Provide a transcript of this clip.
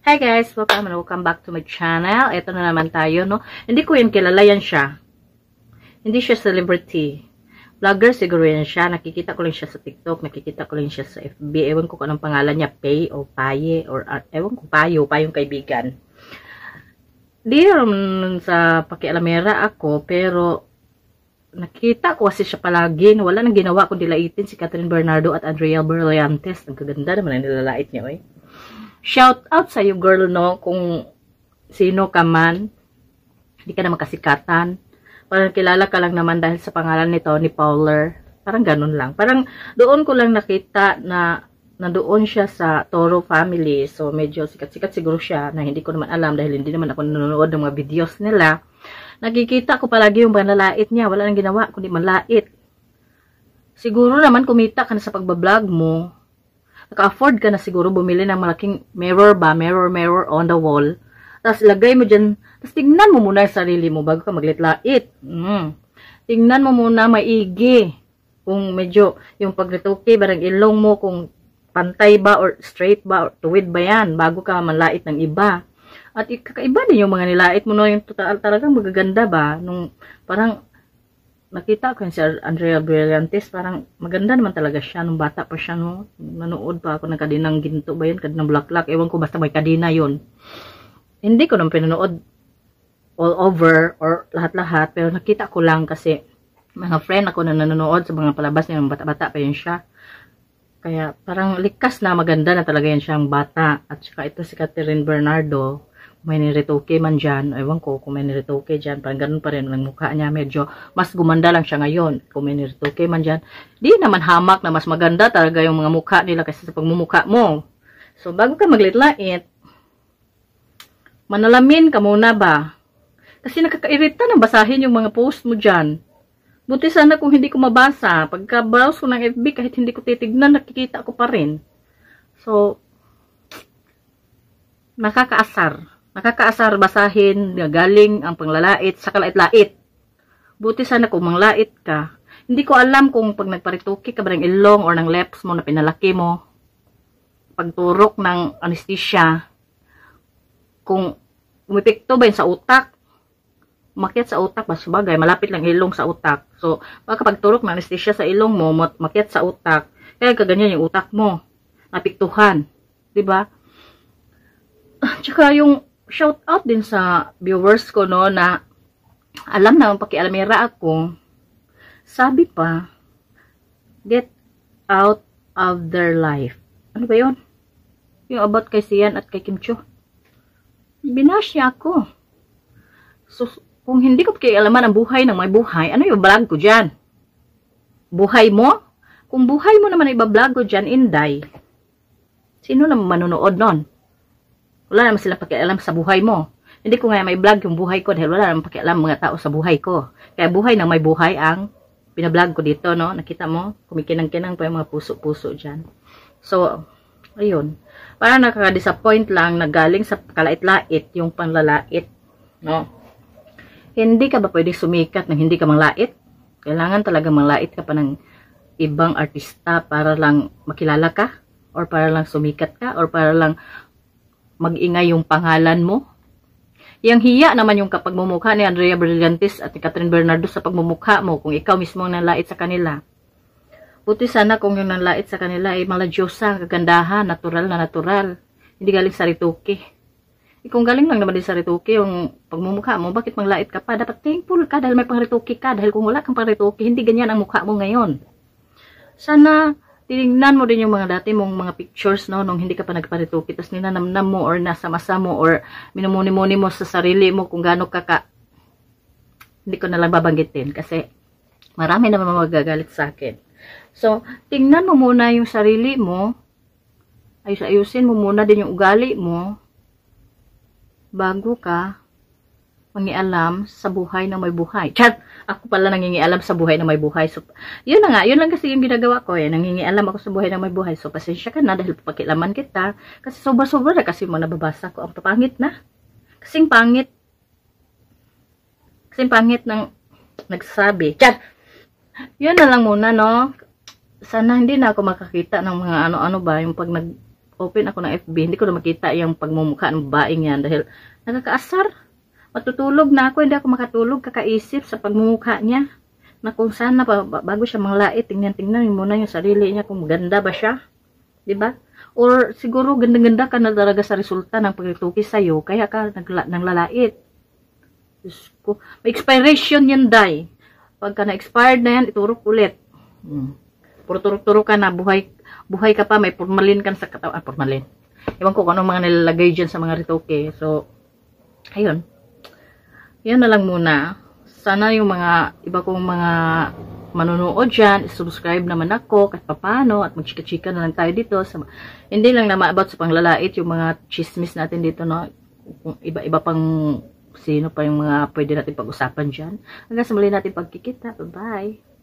Hi guys! Welcome back to my channel. Ito na naman tayo, no? Hindi ko yan kilala yan siya. Hindi siya celebrity. Vlogger siguro yan siya. Nakikita ko lang siya sa TikTok. Nakikita ko lang siya sa FB. Ewan ko kung anong pangalan niya. Pay o Paye. Or ewan ko, Payong kaibigan. Di naman sa pakialamera ako. Pero nakita ko kasi siya palagi. Wala nang ginawa kundi laitin si Catherine Bernardo at Andrea Berliantes. Ang kaganda naman ang nilalait niya, eh. Shout out sa iyo, girl, no? Kung sino ka man, hindi ka naman kasikatan. Parang kilala ka lang naman dahil sa pangalan ni Tony Fowler. Parang ganun lang. Parang doon ko lang nakita na nandoon siya sa Toro family. So, medyo sikat-sikat siguro siya na hindi ko naman alam dahil hindi naman ako nanonood ng mga videos nila. Nakikita ko palagi yung panlalait niya. Wala nang ginawa kundi manlait. Siguro naman kumita ka na sa pagbablog mo. Naka-afford ka na siguro bumili ng malaking mirror ba? Mirror on the wall. Tapos lagay mo dyan. Tapos tingnan mo muna yung sarili mo bago ka maglitlait. Tingnan mo muna maigi. Kung medyo yung pagrituki, barang ilong mo, kung pantay ba or straight ba or tuwid ba yan bago ka manlait ng iba. At kakaiba din yung mga nilait mo, no? Yung total talagang magaganda ba? Nung parang nakita ko si Andrea Berliantes, parang maganda naman talaga siya nung bata pa siya, no? Nanood pa ako ng Kadinang Ginto ba yun? Kadinang Bulaklak, ewan ko, basta may kadina yun. Hindi ko nang pinanood all over or lahat-lahat, pero nakita ko lang kasi mga friend ako na nanonood sa mga palabas niya, bata-bata pa yun siya. Kaya parang likas na maganda na talaga yan siyang bata. At saka ito si Catherine Bernardo, may niretoke man dyan, ewan ko kung may niretoke dyan, parang ganun pa rin ang mukha niya, medyo mas gumanda lang siya ngayon, kung may niretoke man dyan, di naman hamak na mas maganda talaga yung mga mukha nila kasi sa pagmumukha mo. So bago ka maglitlait, manalamin ka muna ba? Kasi nakakairita na basahin yung mga post mo dyan. Buti sana kung hindi ko mabasa, pagka-browse ko ng FB, kahit hindi ko titignan, nakikita ko pa rin. So, nakakaasar basahin, galing ang panglalait sa kalait-lait. Buti sana kung manglait ka. Hindi ko alam kung pag nagparituki ka ba ng ilong or ng lips mo na pinalaki mo, pagturok ng anesthesia, kung umipekto ba yun sa utak, umakyat sa utak ba, sabagay, malapit lang ilong sa utak. So, baka pagturok ng anesthesia sa ilong mo, umakyat sa utak, kaya kaganyan yung utak mo, napiktuhan. Diba? Tsaka yung shout out din sa viewers ko, no, na alam na pakialamera ako. Sabi pa, get out of their life. Ano ba yun? Yung about kay Sian at kay Kim Chiu. Binash niya ako. So, kung hindi ko pakialaman ang buhay ng may buhay, ano yung vlog ko dyan? Buhay mo? Kung buhay mo naman iba-vlog ko dyan, Inday, sino naman manonood nun? Wala naman sila pakialam sa buhay mo. Hindi ko nga may vlog yung buhay ko dahil wala naman pakialam mga tao sa buhay ko. Kaya buhay ng may buhay ang pinablog ko dito, no? Nakita mo? Kumikinang-kinang pa yung mga puso-puso dyan. So, ayun. Parang nakaka-disappoint lang na galing sa kalait-lait yung panlalait, no? Hindi ka ba pwede sumikat nang hindi ka manglait? Kailangan talaga manglait ka pa ng ibang artista para lang makilala ka? Or para lang sumikat ka? Or para lang mag-ingay yung pangalan mo. Yang hiya naman yung kapag mumukha ni Andrea Berliantes at ni Catherine Bernardo sa pagmumukha mo kung ikaw mismo ang nanlait sa kanila. Buti sana kung yung nanlait sa kanila ay maladyosa, kagandahan, natural na natural. Hindi galing sa rituki. Kung galing lang naman din sa rituki yung pagmumukha mo, bakit manglait ka pa? Dapat thankful ka dahil may pangrituki ka. Dahil kung wala kang pangrituki, hindi ganyan ang mukha mo ngayon. Sana tinignan mo din yung mga dati mong mga pictures, no, nung hindi ka pa nagparituki, tapos ninanamnam mo or nasa masa mo or minumuni-muni mo sa sarili mo kung gaano ka hindi ko na lang babanggitin kasi marami naman magagalit sa akin. So, tingnan mo muna yung sarili mo, ayusin mo muna din yung ugali mo bago ka mangialam sa buhay na may buhay. Chat! Ako pala nangingialam sa buhay na may buhay. So, yun na nga. Yun lang kasi yung ginagawa ko eh. Nangingialam ako sa buhay na may buhay. So, pasensya ka na dahil pakilaman kita. Kasi sobra-sobra na kasi mo nababasa ko. Ang papangit na. Kasing pangit. Kasing pangit ng nagsasabi. Chat! Yun na lang muna, no? Sana hindi na ako makakita ng mga ano-ano ba. Yung pag open ako ng FB, hindi ko na makita yung pagmumukha ng babaeng yan dahil nakakaasar. Matutulog na ako, hindi ako makatulog, kakaisip sa pagmumukha niya na kung sana bago siya manglait, tingnan muna yung sarili niya kung maganda ba siya, 'di ba? Or siguro ganda-ganda ka na talaga sa resulta ng pagtutuki sa'yo, kaya ka nanglalait. Diyos ko, may expiration yan, day. Pagka na-expired na yan, iturok ulit. Puro turok-turok ka na, buhay ka pa, may formalin ka sa katawan. Formalin. Ewan ko kung anong mga nilalagay dyan sa mga retoke. So, ayun. Yan na lang muna. Sana yung mga iba kong mga manonood dyan, subscribe naman ako kahit papano at magchika-chika na lang tayo dito. Hindi lang naman about sa panglalait, yung mga chismis natin dito, no? Kung iba-iba pang sino pa yung mga pwede natin pag-usapan dyan. Hanggang sa muli natin pagkikita. Bye-bye!